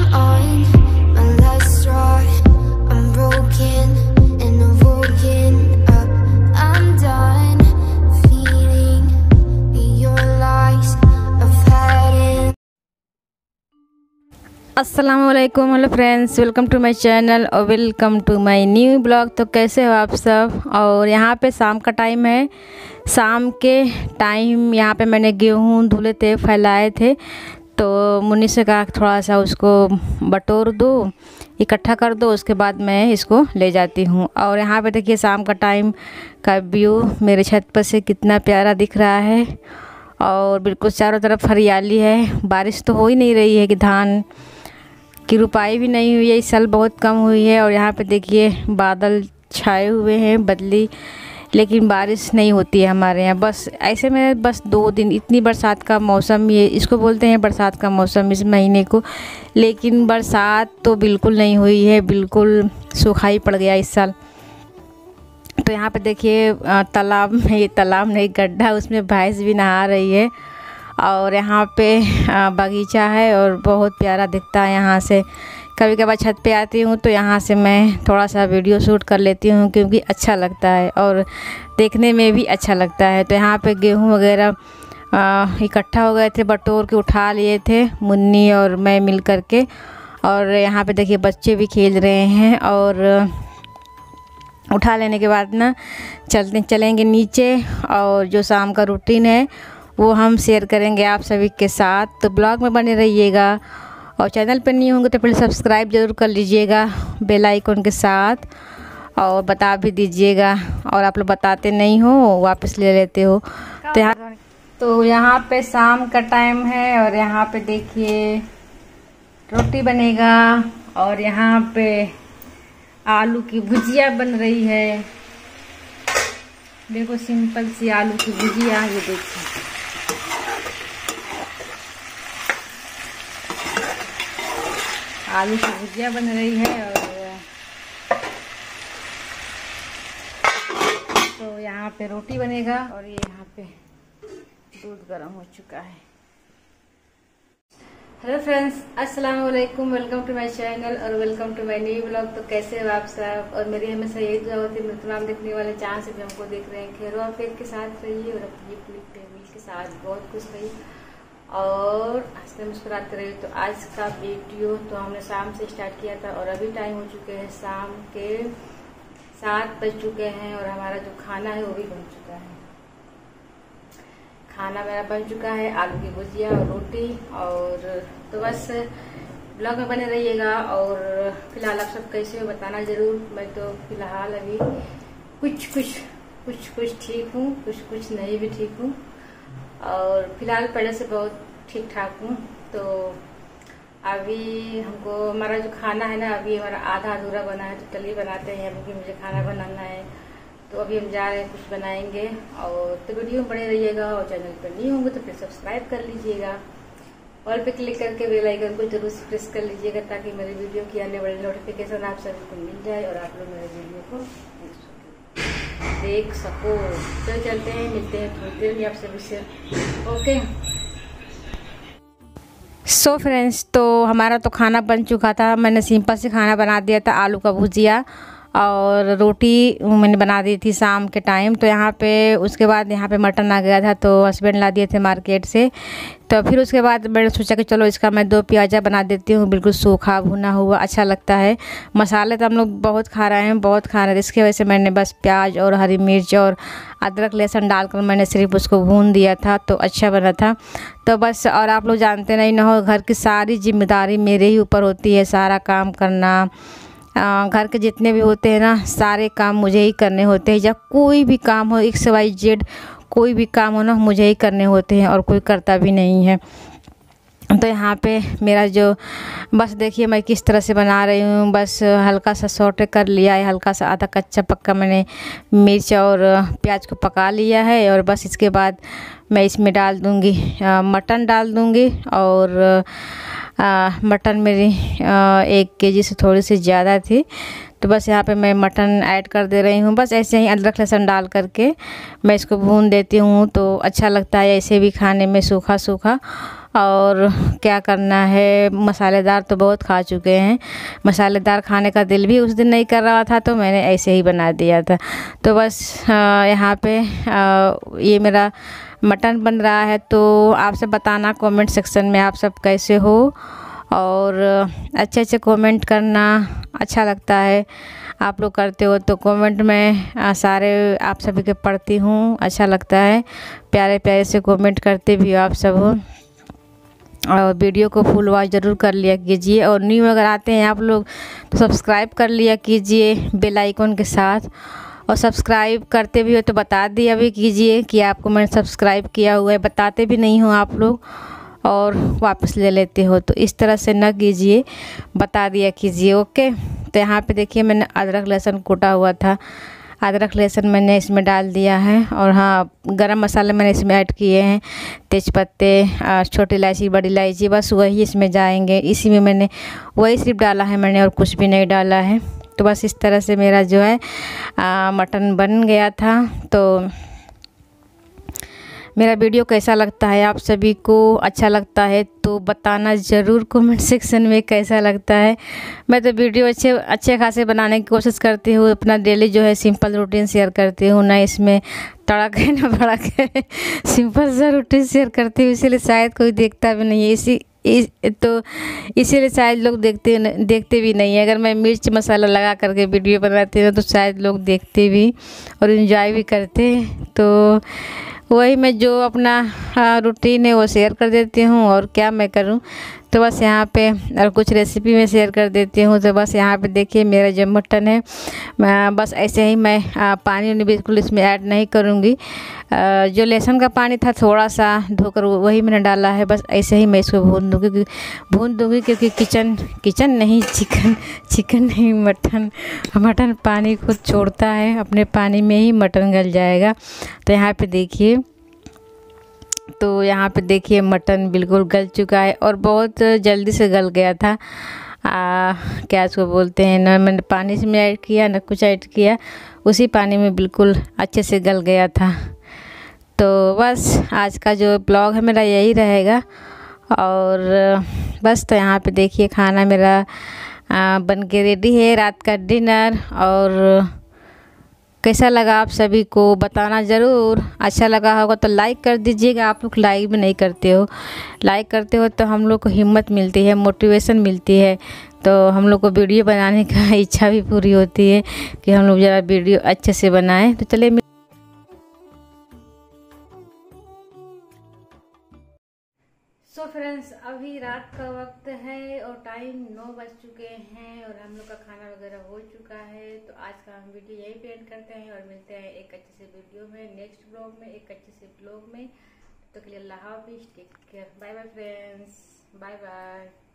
on my last straw. I'm broken and I'm woken up. I'm done feeding your lies. I've had it. अस्सलामुअलैकुम, hello friends, welcome to my channel और welcome to my new blog. तो कैसे हो आप सब। और यहाँ पे शाम का टाइम है। शाम के टाइम यहाँ पे मैंने गेहूँ धुले थे, फैलाए थे, तो मुन्नी से कहा थोड़ा सा उसको बटोर दो, इकट्ठा कर दो, उसके बाद मैं इसको ले जाती हूँ। और यहाँ पे देखिए शाम का टाइम का व्यू मेरे छत पर से कितना प्यारा दिख रहा है। और बिल्कुल चारों तरफ हरियाली है। बारिश तो हो ही नहीं रही है कि धान की रुपाई भी नहीं हुई है, इस साल बहुत कम हुई है। और यहाँ पे देखिए बादल छाए हुए हैं, बदली, लेकिन बारिश नहीं होती है हमारे यहाँ। बस ऐसे में बस 2 दिन इतनी बरसात का मौसम, ये इसको बोलते हैं बरसात का मौसम इस महीने को, लेकिन बरसात तो बिल्कुल नहीं हुई है, बिल्कुल सूखा ही पड़ गया इस साल। तो यहाँ पे देखिए तालाब में, ये तालाब नहीं गड्ढा, उसमें भैंस भी नहा रही है। और यहाँ पे बगीचा है और बहुत प्यारा दिखता है यहाँ से। कभी कभार छत पे आती हूँ तो यहाँ से मैं थोड़ा सा वीडियो शूट कर लेती हूँ, क्योंकि अच्छा लगता है और देखने में भी अच्छा लगता है। तो यहाँ पे गेहूँ वगैरह इकट्ठा हो गए थे, बटोर के उठा लिए थे मुन्नी और मैं मिल कर के। और यहाँ पे देखिए बच्चे भी खेल रहे हैं। और उठा लेने के बाद ना चलेंगे नीचे, और जो शाम का रूटीन है वो हम शेयर करेंगे आप सभी के साथ। तो ब्लॉग में बने रहिएगा। और चैनल पर नहीं होंगे तो प्लीज़ सब्सक्राइब ज़रूर कर लीजिएगा बेल आइकन के साथ, और बता भी दीजिएगा। और आप लोग बताते नहीं हो, वापस ले लेते हो। तो यहाँ पे शाम का टाइम है और यहाँ पे देखिए रोटी बनेगा, और यहाँ पे आलू की भुजिया बन रही है। देखो सिंपल सी आलू की भुजिया, ये देखिए आलू की भुजिया बन रही है। और तो यहाँ पे रोटी बनेगा, और ये यहाँ पे दूध गर्म हो चुका है। हेलो फ्रेंड्स, अस्सलाम वालेकुम, वेलकम टू माय चैनल और welcome to my new blog. तो कैसे हो आप सब। और मेरी हमेशा यही दुआ होती है मेरे तमाम देखने वाले जहाँ से भी हमको देख रहे हैं, खैर आफियत के साथ रहिए और अपनी पूरी फैमिली के साथ बहुत खुश रहिए और हंसते मुस्कुराते रहिए। तो आज का वीडियो तो हमने शाम से स्टार्ट किया था और अभी टाइम हो चुके हैं शाम के 7 बज चुके हैं, और हमारा जो खाना है वो भी बन चुका है। खाना मेरा बन चुका है, आलू की भुजिया और रोटी। और तो बस ब्लॉग में बने रहिएगा। और फिलहाल आप सब कैसे हो बताना जरूर। मैं तो फिलहाल अभी कुछ ठीक हूँ, कुछ नहीं भी ठीक हूँ। और फिलहाल पहले से बहुत ठीक ठाक हूँ। तो अभी हमको हमारा जो खाना है ना, अभी हमारा आधा अधूरा बना है, तो चलिए बनाते हैं। अभी मुझे खाना बनाना है, तो अभी हम जा रहे हैं, कुछ बनाएंगे। और तो वीडियो में बने रहिएगा। और चैनल पर नहीं होंगे तो फिर सब्सक्राइब कर लीजिएगा, ऑल पे क्लिक करके बेल आइकन को जरूर प्रेस कर लीजिएगा, ताकि मेरे वीडियो की आने वाली नोटिफिकेशन आप सभी को मिल जाए और आप लोग मेरे वीडियो को देख सको। तो चलते हैं, मिलते हैं थोड़ी देर में आप सभी से। ओके सो फ्रेंड्स, तो हमारा तो खाना बन चुका था। मैंने सिंपल से खाना बना दिया था, आलू का भुजिया और रोटी मैंने बना दी थी शाम के टाइम। तो यहाँ पे उसके बाद यहाँ पे मटन आ गया था, तो हस्बैंड ला दिए थे मार्केट से। तो फिर उसके बाद मैंने सोचा कि चलो इसका मैं 2 प्याजा बना देती हूँ, बिल्कुल सूखा भुना हुआ, अच्छा लगता है। मसाले तो हम लोग बहुत खा रहे हैं, इसकी वजह से मैंने बस प्याज और हरी मिर्च और अदरक लहसुन डालकर मैंने सिर्फ उसको भून दिया था, तो अच्छा बना था। तो बस, और आप लोग जानते नहीं ना हो, घर की सारी जिम्मेदारी मेरे ही ऊपर होती है, सारा काम करना। घर के जितने भी होते हैं ना, सारे काम मुझे ही करने होते हैं। जब कोई भी काम हो, XYZ कोई भी काम हो ना, मुझे ही करने होते हैं और कोई करता भी नहीं है। तो यहाँ पे मेरा जो, बस देखिए मैं किस तरह से बना रही हूँ। बस हल्का सा सौटे कर लिया है, हल्का सा आधा कच्चा पक्का मैंने मिर्च और प्याज को पका लिया है। और बस इसके बाद मैं इसमें डाल दूँगी मटन डाल दूँगी। और मटन मेरी 1 केजी से थोड़ी सी ज़्यादा थी, तो बस यहाँ पे मैं मटन ऐड कर दे रही हूँ। बस ऐसे ही अदरक लहसुन डाल करके मैं इसको भून देती हूँ, तो अच्छा लगता है ऐसे भी खाने में सूखा सूखा। और क्या करना है, मसालेदार तो बहुत खा चुके हैं, मसालेदार खाने का दिल भी उस दिन नहीं कर रहा था, तो मैंने ऐसे ही बना दिया था। तो बस यहाँ पे ये मेरा मटन बन रहा है। तो आप सब बताना कमेंट सेक्शन में आप सब कैसे हो, और अच्छे अच्छे कमेंट करना अच्छा लगता है। आप लोग करते हो तो कमेंट में सारे आप सभी के पढ़ती हूँ, अच्छा लगता है। प्यारे प्यारे से कमेंट करते भी हो आप सब हो। और वीडियो को फुल वॉच ज़रूर कर लिया कीजिए, और न्यू अगर आते हैं आप लोग तो सब्सक्राइब कर लिया कीजिए बेल आइकन के साथ। और सब्सक्राइब करते भी हो तो बता दिया भी कीजिए कि आपको मैंने सब्सक्राइब किया हुआ है, बताते भी नहीं हो आप लोग और वापस ले लेते हो, तो इस तरह से न कीजिए, बता दिया कीजिए। ओके। तो यहाँ पे देखिए मैंने अदरक लहसुन कूटा हुआ था, अदरक लहसुन मैंने इसमें डाल दिया है। और हाँ, गरम मसाले मैंने इसमें ऐड किए हैं, तेज़पत्ते, छोटी इलायची, बड़ी इलायची, बस वही इसमें जाएंगे। इसी में मैंने वही सिर्फ डाला है मैंने, और कुछ भी नहीं डाला है। तो बस इस तरह से मेरा जो है मटन बन गया था। तो मेरा वीडियो कैसा लगता है, आप सभी को अच्छा लगता है तो बताना ज़रूर कमेंट सेक्शन में कैसा लगता है। मैं तो वीडियो अच्छे खासे बनाने की कोशिश करती हूँ, अपना डेली जो है सिंपल रूटीन शेयर करती हूँ, ना इसमें तड़क है ना भड़क है सिंपल सा रूटीन शेयर करती हूँ, इसीलिए शायद कोई देखता भी नहीं है। तो इसीलिए शायद लोग देखते भी नहीं है। अगर मैं मिर्च मसाला लगा करके वीडियो बनाती हूँ तो शायद लोग देखते भी और एंजॉय भी करते। तो वही मैं जो अपना रूटीन है वो शेयर कर देती हूँ, और क्या मैं करूँ। तो बस यहाँ पे और कुछ रेसिपी में शेयर कर देती हूँ। तो बस यहाँ पे देखिए मेरा जो मटन है, बस ऐसे ही मैं पानी बिल्कुल इसमें ऐड नहीं करूँगी। जो लहसुन का पानी था थोड़ा सा धोकर वही मैंने डाला है। बस ऐसे ही मैं इसको भून दूँगी क्योंकि चिकन नहीं, मटन पानी खुद छोड़ता है, अपने पानी में ही मटन गल जाएगा। तो यहाँ पे देखिए, तो यहाँ पे देखिए मटन बिल्कुल गल चुका है, और बहुत जल्दी से गल गया था। क्या इसको बोलते हैं, ना मैंने पानी इसमें ऐड किया ना कुछ ऐड किया, उसी पानी में बिल्कुल अच्छे से गल गया था। तो बस आज का जो ब्लॉग है मेरा यही रहेगा। और बस तो यहाँ पे देखिए खाना मेरा बन के रेडी है, रात का डिनर। और कैसा लगा आप सभी को बताना ज़रूर। अच्छा लगा होगा तो लाइक कर दीजिएगा। आप लोग लाइक भी नहीं करते हो, लाइक करते हो तो हम लोग को हिम्मत मिलती है, मोटिवेशन मिलती है, तो हम लोग को वीडियो बनाने का इच्छा भी पूरी होती है कि हम लोग ज़रा वीडियो अच्छे से बनाएं। तो चलिए सो फ्रेंड्स, अभी रात का वक्त है और टाइम 9 बज चुके हैं, और हम लोग का खाना वगैरह हो चुका है। तो आज का हम वीडियो यही पे एंड करते हैं, और मिलते हैं एक अच्छे से वीडियो में, नेक्स्ट ब्लॉग में, एक अच्छे से ब्लॉग में। तो के लिए अल्लाह हाफिज़, take care, bye bye friends, bye bye.